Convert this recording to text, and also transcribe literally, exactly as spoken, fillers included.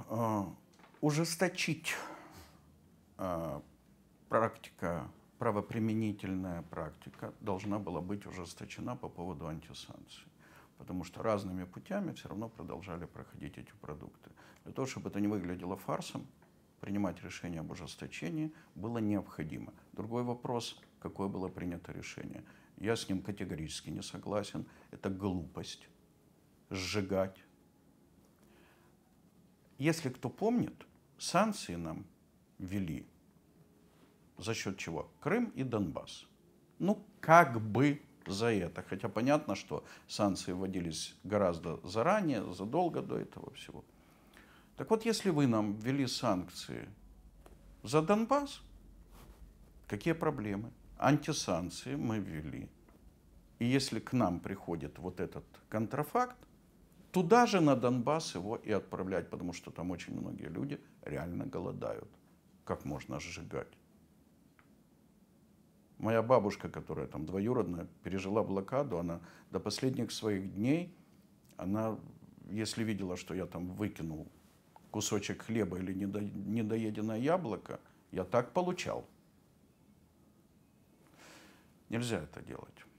э, ужесточить э, практика, правоприменительная практика должна была быть ужесточена по поводу антисанкций. Потому что разными путями все равно продолжали проходить эти продукты. Для того, чтобы это не выглядело фарсом, принимать решение об ужесточении было необходимо. Другой вопрос, какое было принято решение. Я с ним категорически не согласен. Это глупость. Сжигать. Если кто помнит, санкции нам ввели за счет чего? Крым и Донбасс. Ну, как бы за это. Хотя понятно, что санкции вводились гораздо заранее, задолго до этого всего. Так вот, если вы нам ввели санкции за Донбасс, какие проблемы? Антисанкции мы ввели. И если к нам приходит вот этот контрафакт, туда же на Донбасс его и отправлять, потому что там очень многие люди реально голодают. Как можно сжигать? Моя бабушка, которая там двоюродная, пережила блокаду, она до последних своих дней, она, если видела, что я там выкинул кусочек хлеба или недо, недоеденное яблоко, я так получал. Нельзя это делать.